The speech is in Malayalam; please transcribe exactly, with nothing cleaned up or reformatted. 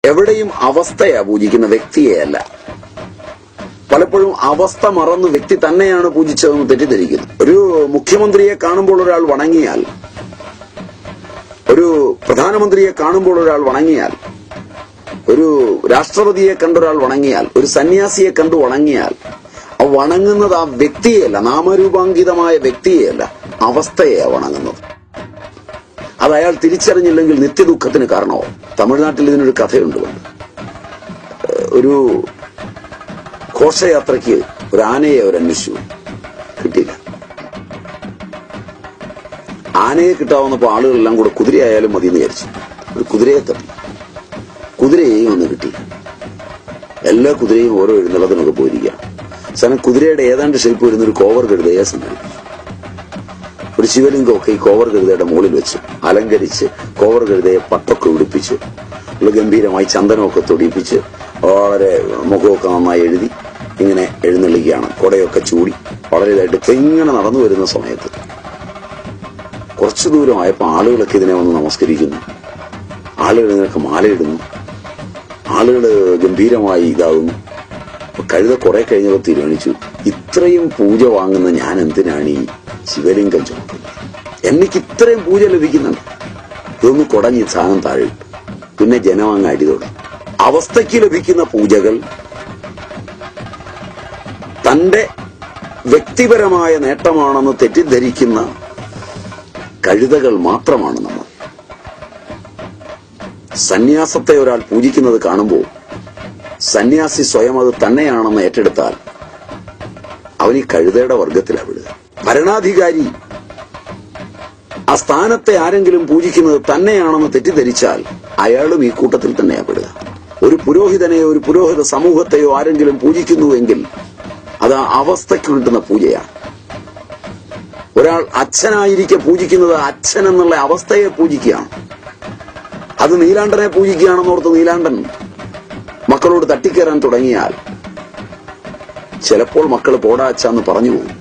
എവിടെയും അവസ്ഥയാ പൂജിക്കുന്ന, വ്യക്തിയെയല്ല. പലപ്പോഴും അവസ്ഥ മറന്ന് വ്യക്തി തന്നെയാണ് പൂജിച്ചതെന്ന് തെറ്റിദ്ധരിക്കുന്നു. ഒരു മുഖ്യമന്ത്രിയെ കാണുമ്പോൾ ഒരാൾ വണങ്ങിയാൽ, ഒരു പ്രധാനമന്ത്രിയെ കാണുമ്പോൾ ഒരാൾ വണങ്ങിയാൽ, ഒരു രാഷ്ട്രപതിയെ കണ്ടൊരാൾ വണങ്ങിയാൽ, ഒരു സന്യാസിയെ കണ്ടു വണങ്ങിയാൽ, വണങ്ങുന്നത് ആ വ്യക്തിയെയല്ല, നാമരൂപാങ്കിതമായ വ്യക്തിയെയല്ല, അവസ്ഥയെയാണ് വണങ്ങുന്നത്. അത് അയാൾ തിരിച്ചറിഞ്ഞില്ലെങ്കിൽ നിത്യദുഃഖത്തിന് കാരണമാവും. തമിഴ്നാട്ടിൽ ഇതിനൊരു കഥയുണ്ട്. ഒരു ഘോഷയാത്രയ്ക്ക് ഒരു ആനയെ അവർ അന്വേഷിച്ചു, കിട്ടിയില്ല. ആനയെ കിട്ടാവുന്നപ്പോ ആളുകളെല്ലാം കൂടെ കുതിരയായാലും മതി എന്ന് വിചാരിച്ചു. ഒരു കുതിരയെ തപ്പി, കുതിരയെയും ഒന്നും കിട്ടിയില്ല. എല്ലാ കുതിരയും ഓരോ എഴുന്നള്ളത്തിനൊക്കെ പോയിരിക്കുകയാണ്. സാധനം കുതിരയുടെ ഏതാണ്ട് ഷേപ്പ് വരുന്ന ഒരു കോവർ കഴുതയെ സംഘടിപ്പിച്ചു. ഒരു ശിവലിംഗമൊക്കെ ഈ കോവർ കഴുതയുടെ മുകളിൽ വെച്ച് അലങ്കരിച്ച് കോവർ കഴുതയെ പട്ടൊക്കെ ഉടുപ്പിച്ച് ഗംഭീരമായി ചന്ദനമൊക്കെ തൊടിപ്പിച്ച് വളരെ മുഖമൊക്കെ നന്നായി എഴുതി ഇങ്ങനെ എഴുന്നള്ളിക്കുകയാണ്. കൊടയൊക്കെ ചൂടി വളരെ ഇതായിട്ട് ഇങ്ങനെ നടന്നു വരുന്ന സമയത്ത് കുറച്ചു ദൂരമായപ്പോൾ ആളുകളൊക്കെ ഇതിനെ വന്ന് നമസ്കരിക്കുന്നു, ആളുകൾ ഇതിനൊക്കെ മാലയിടുന്നു, ആളുകൾ ഗംഭീരമായി ഇതാകുന്നു. കഴുത കുറെ കഴിഞ്ഞപ്പോൾ തീരുമാനിച്ചു, ഇത്രയും പൂജ വാങ്ങുന്ന ഞാൻ എന്തിനാണ് ഈ ശിവലിംഗം ചുമക്കുന്നത്? എനിക്ക് ഇത്രയും പൂജ ലഭിക്കുന്നുണ്ട്. ഇതൊന്ന് കുടഞ്ഞ് സാധനം താഴെ. പിന്നെ ജനം അങ്ങ് അടി തുടങ്ങി. അവസ്ഥയ്ക്ക് ലഭിക്കുന്ന പൂജകൾ തന്റെ വ്യക്തിപരമായ നേട്ടമാണെന്ന് തെറ്റിദ്ധരിക്കുന്ന കഴുതകൾ മാത്രമാണ് നമ്മൾ. സന്യാസത്തെ ഒരാൾ പൂജിക്കുന്നത് കാണുമ്പോൾ സന്യാസി സ്വയം അത് തന്നെയാണെന്ന് ഏറ്റെടുത്താൽ അവൻ ഈ കഴുതയുടെ വർഗത്തിലാണ് വിടുക. ഭരണാധികാരി ആ സ്ഥാനത്തെ ആരെങ്കിലും പൂജിക്കുന്നത് തന്നെയാണെന്ന് തെറ്റിദ്ധരിച്ചാൽ അയാളും ഈ കൂട്ടത്തിൽ തന്നെയാണ് വിടുക. ഒരു പുരോഹിതനെയോ ഒരു പുരോഹിത സമൂഹത്തെയോ ആരെങ്കിലും പൂജിക്കുന്നുവെങ്കിൽ അത് ആ അവസ്ഥയ്ക്ക് കിട്ടുന്ന പൂജയാണ്. ഒരാൾ അച്ഛനായിരിക്കെ പൂജിക്കുന്നത് അച്ഛൻ എന്നുള്ള അവസ്ഥയെ പൂജിക്കുകയാണ്. അത് നീലാണ്ടനെ പൂജിക്കുകയാണെന്നോർത്ത് നീലാണ്ടൻ മക്കളോട് തട്ടിക്കയറാൻ തുടങ്ങിയാൽ ചിലപ്പോൾ മക്കൾ പോടാ അച്ഛന്ന് പറഞ്ഞു പോകും.